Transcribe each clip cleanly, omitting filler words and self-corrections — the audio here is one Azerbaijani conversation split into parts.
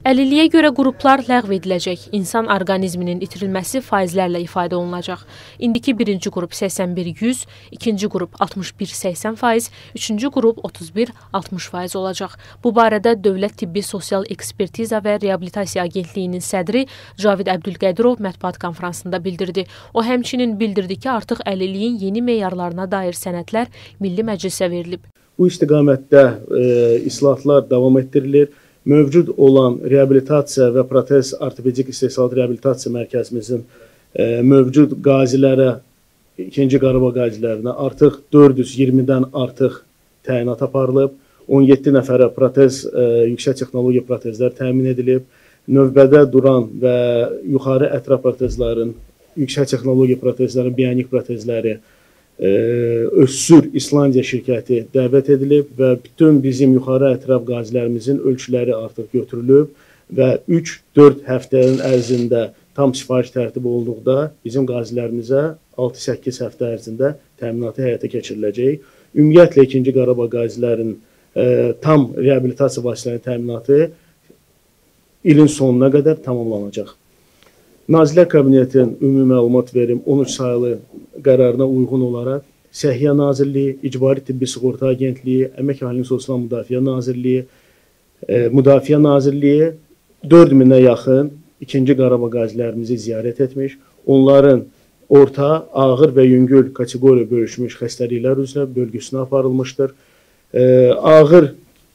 Əlilliyə görə qruplar ləğv ediləcək. İnsan orqanizminin itirilməsi faizlərlə ifadə olunacaq. İndiki birinci qrup 81-100, ikinci qrup 61-80%, üçüncü qrup 31-60% olacaq. Bu barədə Dövlət Tibbi Sosial Ekspertiza və Reabilitasiya Agentliyinin sədri Cavid Əbdülqədirov mətbuat konfransında bildirdi. O həmçinin bildirdi ki, artıq əlilliyin yeni meyarlarına dair sənədlər Milli Məclisə verilib. Bu istiqamətdə islahatlar davam etdirilir. Mövcud olan reabilitasiya və protez ortopedik istehsalat reabilitasiya mərkəzimizin mövcud qazilərə, 2-ci Qarabağ qazilərinə artıq 420-dən artıq təyinat aparılıb. 17 nəfərə protez, yüksək texnologiya protezlər təmin edilib. Növbədə duran və yuxarı ətraf protezlərin, yüksək texnologiya protezlərin, bionik protezləri Özsür İslandiya şirkəti dəvət edilib və bütün bizim yuxarı ətraf qazilərimizin ölçüləri artıq götürülüb və 3-4 həftənin ərzində tam sifariş tərtibi olduqda bizim qazilərimizə 6-8 həftə ərzində təminatı həyata keçiriləcək. Ümumiyyətlə 2-ci Qarabağ qazilərin tam reabilitasiya vasitələrinin təminatı ilin sonuna qədər tamamlanacaq. Nazirlər Kabinetinin ümumi məlumat verim 13 sayılı qərarına uyğun olaraq Səhiyyə Nazirliyi, İcbari Tibbi Sığorta Agentliyi, Əmək Əhalinin Sosial Müdafiə Nazirliyi, Müdafiə Nazirliyi 4000-ə yaxın 2-ci Qarabağ qazilərimizi ziyarət etmiş. Onların orta, ağır və yüngül kateqoriya bölüşmüş xəstəliklər üzrə bölgüsünə aparılmışdır. Ağır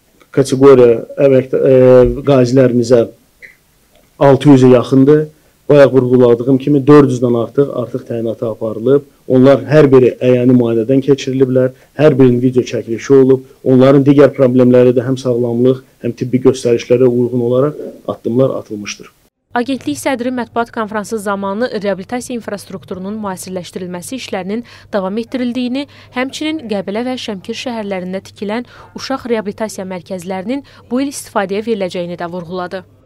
kateqoriya qazilərimizə 600-ə yaxındır. Bayaq vurğuladığım kimi 400-dən artıq təyinata aparılıb. Onlar hər biri əyani müayinədən keçiriliblər. Hər birinin video çəkilişi olub. Onların digər problemləri də həm sağlamlıq, həm tibbi göstərişlərə uyğun olaraq addımlar atılmışdır. Agentlik sədri mətbuat konfransı zamanı reabilitasiya infrastrukturunun müasirləşdirilməsi işlərinin davam etdirildiyini, həmçinin Qəbələ və Şəmkir şəhərlərində tikilən uşaq reabilitasiya mərkəzlərinin bu il istifadəyə veriləcəyini də vurğuladı.